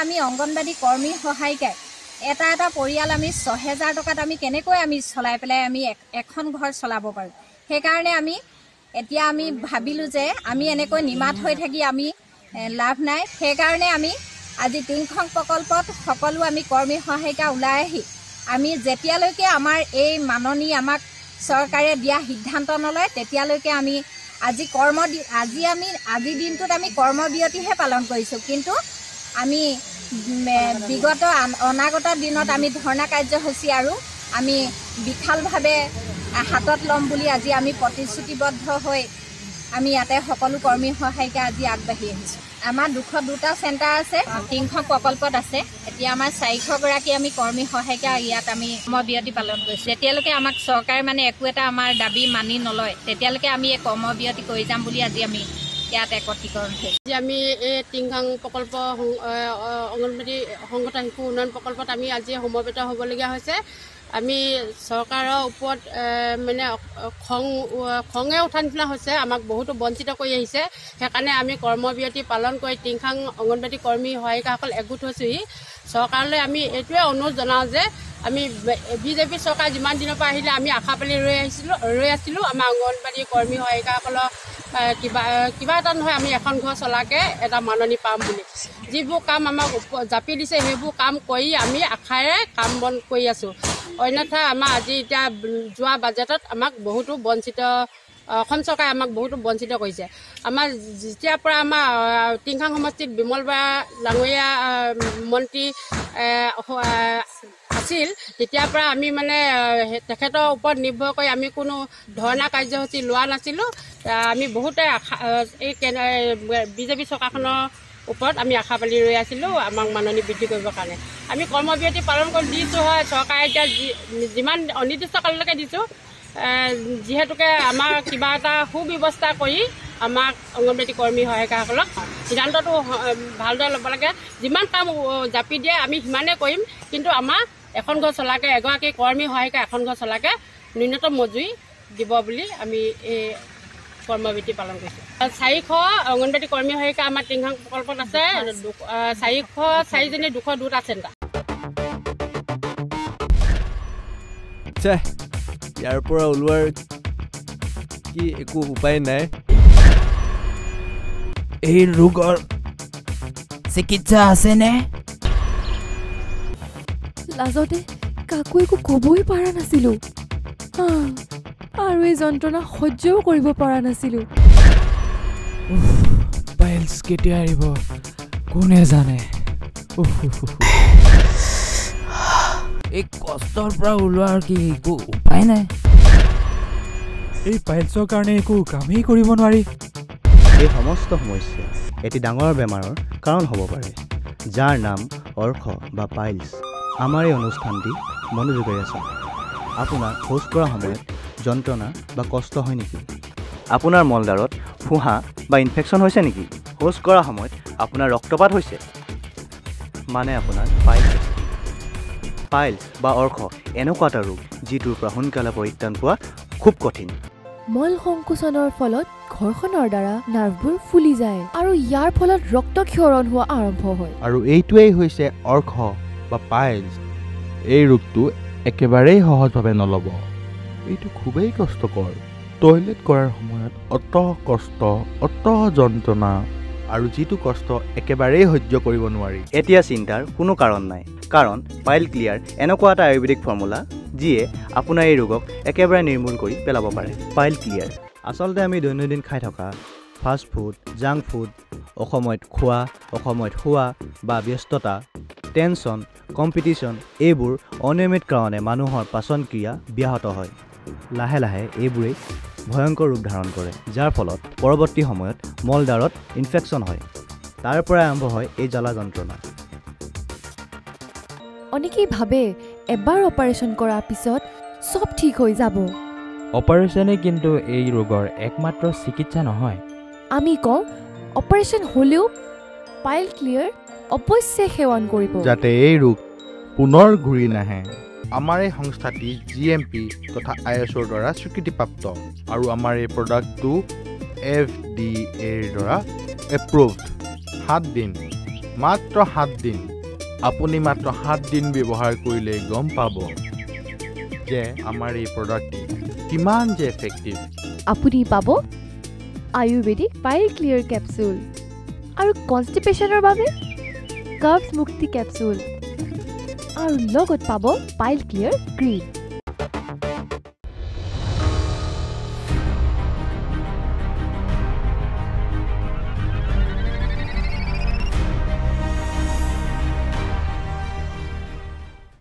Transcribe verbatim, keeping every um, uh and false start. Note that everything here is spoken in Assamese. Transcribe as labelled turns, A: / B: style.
A: আমি অংগনবাদী কৰ্মী সহায়িকাই এটা এটা পৰিয়াল আমি ছয় হাজাৰ টকাত আমি কেনেকৈ আমি চলাই পেলাই আমি এখন ঘৰ চলাব পাৰোঁ। সেইকাৰণে আমি এতিয়া আমি ভাবিলোঁ যে আমি এনেকৈ নিমাত হৈ থাকি আমি লাভ নাই। সেইকাৰণে আমি আজি টিংখং প্ৰকল্পত সকলো আমি কৰ্মী সহায়িকা ওলাই আহি আমি যেতিয়ালৈকে আমাৰ এই মাননী আমাক চৰকাৰে দিয়া সিদ্ধান্ত নলয় তেতিয়ালৈকে আমি আজি কৰ্ম আজি আমি আজিৰ দিনটোত আমি কৰ্মবিৰতিহে পালন কৰিছোঁ। কিন্তু আমি বিগত অনাগত দিনত আমি ধৰ্ণা কাৰ্যসূচী আৰু আমি বিশালভাৱে হাতত ল'ম বুলি আজি আমি প্ৰতিশ্ৰুতিবদ্ধ হৈ আমি ইয়াতে সকলো কৰ্মী সহায়িকা আজি আগবাঢ়ি আহিছোঁ। আমাৰ দুশ দুটা চেণ্টাৰ আছে, টিংখং প্ৰকল্পত আছে। এতিয়া আমাৰ চাৰিশগৰাকী আমি কৰ্মী সহায়িকা ইয়াত আমি কৰ্মবিৰতি পালন কৰিছোঁ। যেতিয়ালৈকে আমাক চৰকাৰে মানে একো এটা আমাৰ দাবী মানি নলয় তেতিয়ালৈকে আমি এই কৰ্মবিৰতি কৰি যাম বুলি আজি আমি ইয়াত একত্ৰীকৰণ হৈছোঁ।
B: আজি আমি এই টিংখং প্ৰকল্প অংগনবাদী সংগঠন শিশু উন্নয়ন প্ৰকল্পত আমি আজি সমবেত হ'বলগীয়া হৈছে। আমি চৰকাৰৰ ওপৰত মানে খং খঙে উঠা নিচিনা হৈছে, আমাক বহুতো বঞ্চিত কৰি আহিছে। সেইকাৰণে আমি কৰ্মবিৰতি পালন কৰি টিংখং অংগনবাদী কৰ্মী সহায়িকাসকল একগোট হৈছোঁহি। চৰকাৰলৈ আমি এইটোৱে অনুৰোধ জনাওঁ যে আমি বিজেপি চৰকাৰ যিমান দিনৰ পৰা আহিলে আমি আশা পালি ৰৈ আহিছিলোঁ ৰৈ আছিলোঁ আমাৰ অংগনবাদী কৰ্মী সহায়িকাসকলক কিবা কিবা এটা নহয় আমি এখন ঘৰ চলাকৈ এটা মাননি পাম বুলি। যিবোৰ কাম আমাক জাপি দিছে সেইবোৰ কাম কৰি আমি আশাৰে কাম বন কৰি আছোঁ। অন্যথা আমাৰ আজি এতিয়া যোৱা বাজেটত আমাক বহুতো বঞ্চিত অসম চৰকাৰে আমাক বহুতো বঞ্চিত কৰিছে। আমাৰ যেতিয়াৰ পৰা আমাৰ টিংখং সমষ্টিত বিমল বৰা ডাঙৰীয়া মন্ত্ৰী আছিল তেতিয়াৰ পৰা আমি মানে তেখেতৰ ওপৰত নিৰ্ভৰ কৰি আমি কোনো ধৰ্ণা কাৰ্যসূচী লোৱা নাছিলোঁ। আমি বহুতে আশা এই বিজেপি চৰকাৰখনৰ ওপৰত আমি আশা পালি ৰৈ আছিলোঁ আমাক মাননি বৃদ্ধি কৰিবৰ কাৰণে। আমি কৰ্মবিৰতি পালন কৰি দিছোঁ হয়, চৰকাৰে এতিয়া যিমান অনিৰ্দিষ্ট কাললৈকে দিছোঁ, যিহেতুকে আমাৰ কিবা এটা সুব্যৱস্থা কৰি আমাক অংগনবাদী কৰ্মী সহায়িকাসকলক সিদ্ধান্তটো ভালদৰে ল'ব লাগে। যিমান কাম জাপি দিয়ে আমি সিমানেই কৰিম, কিন্তু আমাৰ এখন ঘৰ চলাকৈ এগৰাকী কৰ্মী সহায়িকা এখন ঘৰ চলাকৈ ন্যূনতম মজুৰি দিব বুলি আমি এই কৰ্মবিৰতি পালন কৰিছোঁ। চাৰিশ অংগনবাদী কৰ্মী সহায়িকা আমাৰ টিংখং প্ৰকল্পত আছে, চাৰিশ চাৰিজনী দুশ দুটা চেণ্টাৰ।
C: ইয়াৰ পৰা ওলোৱাৰ কি একো উপায় নাই। এই ৰোগৰ চিকিৎসা আছেনে?
D: লাজতে কাকো একো ক'বই পৰা নাছিলোঁ আৰু এই যন্ত্ৰণা সহ্যও কৰিব পৰা নাছিলোঁ।
C: পাইলছ কেতিয়া আহিব কোনে জানে। এই কষ্টৰ পৰা ওলোৱাৰ কি একো উপায় নাই।
E: এই পাইলছৰ কাৰণে একো কামেই কৰিব নোৱাৰি।
F: এই সমস্ত সমস্যা এটি ডাঙৰ বেমাৰৰ কাৰণ হ'ব পাৰে, যাৰ নাম অৰ্শ বা পাইলছ। আমাৰ এই অনুষ্ঠানটি মনোযোগেৰে আছে। আপোনাৰ শৌচ কৰাৰ সময়ত যন্ত্ৰণা বা কষ্ট হয় নেকি? আপোনাৰ মলদাৰত ফুঁহা বা ইনফেকশ্যন হৈছে নেকি? শৌচ কৰাৰ সময়ত আপোনাৰ ৰক্তপাত হৈছে, মানে আপোনাৰ পাইলছ। পাইলছ বা অৰ্শ এনেকুৱা এটা ৰোগ যিটোৰ পৰা সোনকালে পৰিত্ৰাণ পোৱা খুব কঠিন।
D: মল সংকোচনৰ ফলত ঘৰখনৰ দ্বাৰা নাৰ্ভবোৰ ফুলি যায় আৰু ইয়াৰ ফলত ৰক্তক্ষৰণ হোৱা আৰম্ভ হয়।
E: আৰু এইটোৱেই হৈছে অৰ্শ বা পাইলছ। এই ৰোগটো একেবাৰেই সহজভাৱে নল'ব। এইটো খুবেই কষ্টকৰ। টয়লেট কৰাৰ সময়ত অত কষ্ট, অত যন্ত্ৰণা, আৰু যিটো কষ্ট একেবাৰেই সহ্য কৰিব নোৱাৰি।
F: এতিয়া চিন্তাৰ কোনো কাৰণ নাই, কাৰণ পাইল ক্লিয়াৰ এনেকুৱা এটা আয়ুৰ্বেদিক ফৰ্মুলা যিয়ে আপোনাৰ এই ৰোগক একেবাৰে নিৰ্মূল কৰি পেলাব পাৰে। পাইল ক্লিয়াৰ আচলতে আমি দৈনন্দিন খাই থকা ফাষ্ট ফুড, জাংক ফুড, অসময়ত খোৱা, অসময়ত শোৱা বা ব্যস্ততা, টেনশ্যন, কম্পিটিশ্যন এইবোৰ অনিয়মিত কাৰণে মানুহৰ পাচন ক্ৰিয়া ব্যাহত হয়। লাহে লাহে এইবোৰেই ভয়ংকৰ ৰূপ ধাৰণ কৰে, যাৰ ফলত পৰৱৰ্তী সময়ত মলদাৰত ইনফেকশ্যন হয়। তাৰ পৰাই আৰম্ভ হয় এই জ্বালা যন্ত্ৰণা।
D: অনেকেই ভাবে এবাৰ অপাৰেশ্যন কৰাৰ পিছত চব ঠিক হৈ যাব।
C: অপাৰেশ্যনে কিন্তু এই ৰোগৰ একমাত্ৰ চিকিৎসা নহয়।
D: আমি কওঁ অপাৰেশ্যন হ'লেও পাইল ক্লিয়াৰ অৱশ্যে সেৱন কৰিব,
E: যাতে এই ৰোগ পুনৰ ঘূৰি নাহে। আমাৰ এই সংস্থাটি জি এম পি তথা আই এছৰ দ্বাৰা স্বীকৃতিপ্ৰাপ্ত, আৰু আমাৰ এই প্ৰডাক্টটো এফ ডি এৰ দ্বাৰা এপ্ৰুভড। সাত দিন, মাত্ৰ সাত দিন আপুনি মাত্ৰ সাত দিন ব্যৱহাৰ কৰিলে গম পাব যে আমাৰ এই প্ৰডাক্টটি কিমান যে এফেক্টিভ।
D: আপুনি পাব আয়ুৰ্বেদিক পাইল ক্লিয়াৰ কেপচুল আৰু কনষ্টিপেশ্যনৰ বাবে কাৰ্বছ মুক্তি কেপচুল আৰু লগত পাব পাইল ক্লিয়াৰ ক্ৰীম।